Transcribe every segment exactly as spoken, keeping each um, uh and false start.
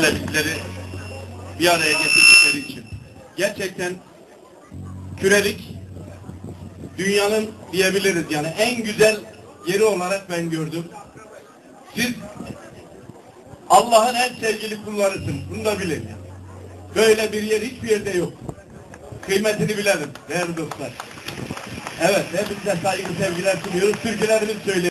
böyle bizleri bir araya getirdikleri için. Gerçekten Kürelik dünyanın diyebiliriz yani en güzel yeri olarak ben gördüm. Siz Allah'ın en sevgili kullarısınız. Bunu da bilin. Böyle bir yer hiçbir yerde yok. Kıymetini bilelim değerli dostlar. Evet, hepinize saygı sevgiler sunuyoruz. Türkülerimizi söyleyelim.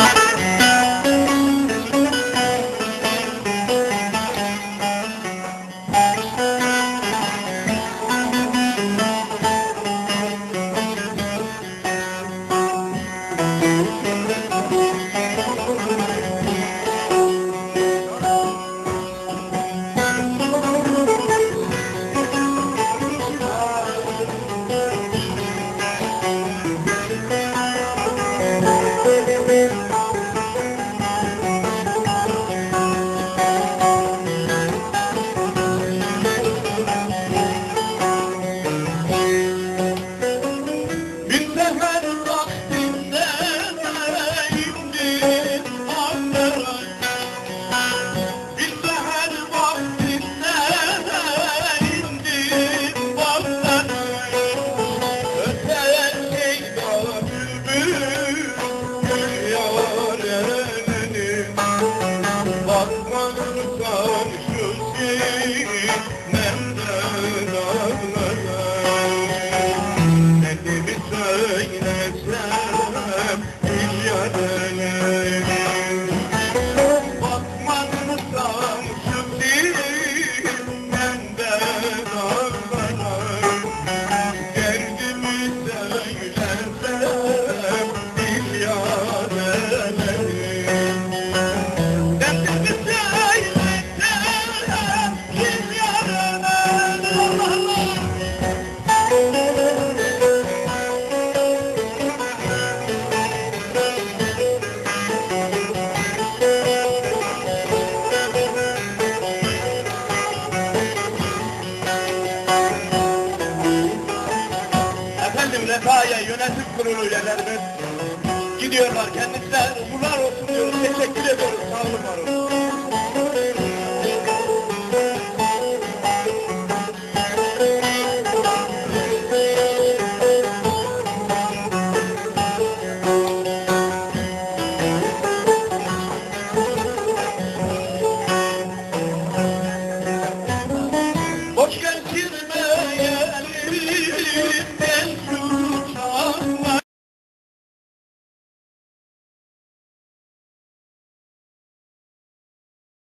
Refah'ya yönetim kurulu üyelerimiz gidiyorlar, kendisine uğurlar olsun diyoruz, teşekkür ediyoruz, sağ olun var olun.